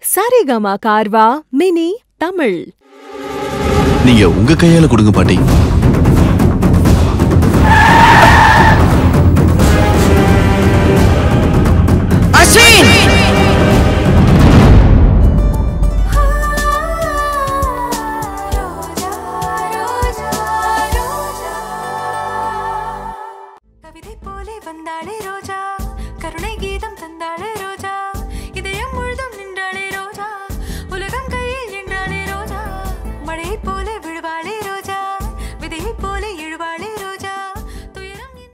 Saregama Karva Mini Tamil. நீங்க உங்க கையால கொடுங்க பாட்டி.